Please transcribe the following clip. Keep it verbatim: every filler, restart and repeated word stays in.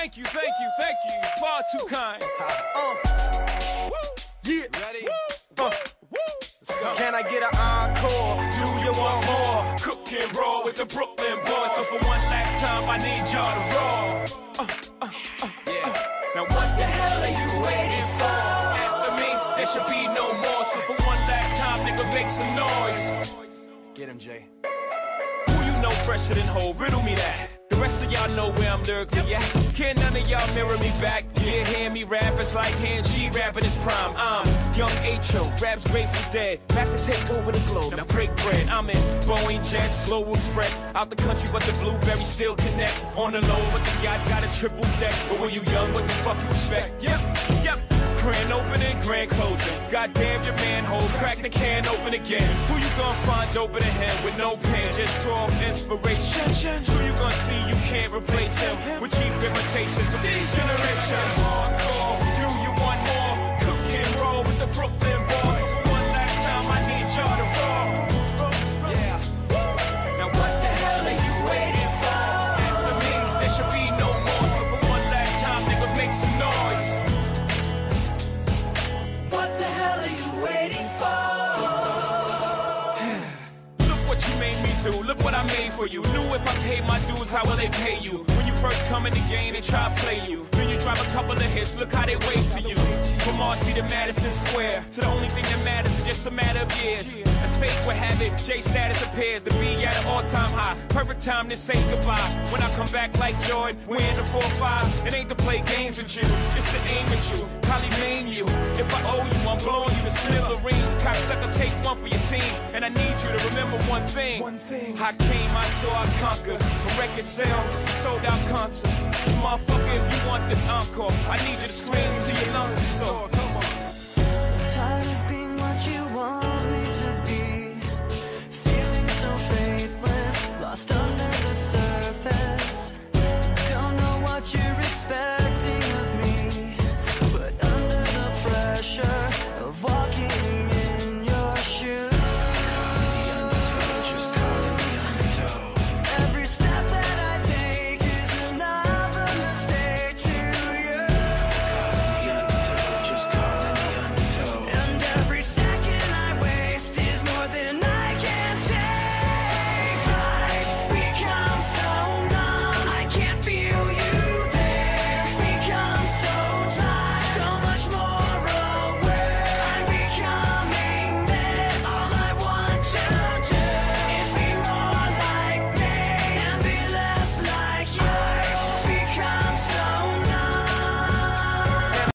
Thank you, thank you, thank you. Far too kind. Uh. Woo. Yeah. Ready? Woo. Uh. Woo. Let's go. Can I get an encore? Do you want more? Cook and roll with the Brooklyn boys. So for one last time, I need y'all to roll. Uh, uh, uh, yeah. Uh. Now what the hell are you waiting for? After me, there should be no more. So for one last time, nigga, make some noise. Get him, Jay. Who you know fresher than Ho? Riddle me that. The rest of y'all know where I'm lyrically at. Can none of y'all mirror me back? Yeah, hear me rap, it's like hand G rapping his prime. I'm young H O, rap's Grateful Dead. Back to take over the globe, now break bread. I'm in Boeing Jets, Global Express. Out the country, but the blueberries still connect. On the low, but the yacht got a triple deck. But when you young, what the fuck you expect? Yep, yep. Grand opening, grand closing. Goddamn your manhole, crack the can open again. Who you gonna find open to him with no pen? Just draw inspiration. Who you gonna see you can't replace him with cheap imitations of these generations? Hardcore, do you want more? Cook and roll with the Brooklyn boys. So for one last time, I need y'all to roll. Yeah. Now what the hell are you waiting for? After me, there should be no more. So for one last time, nigga, make some noise. What the hell are you waiting for? Look what you made me do, look what I made for you. Knew if I paid my dues, how will they pay you? When you first come in the game, they try to play you. Then you drop a couple of hits, look how they wait to you. From Marcy to Madison Square, to the only thing that matters is just a matter of years. As fate would have it, J status appears to be at an all-time high. Perfect time to say goodbye. When I come back like Jordan, we're in the four five. It ain't to play games with you, it's to aim at you. Probably maim you. If I owe you, I'm blowing you to smithereens. Cocksucker, take one for your team. And I need you to remember one thing. One thing. I came, I saw, I conquered. From record sales, sold out concerts. So motherfucker, if you want this encore, I need you to scream till your lungs can soar. Come on. Tired of being what you want me to be. Feeling so faithless, lost under the surface. Don't know what you're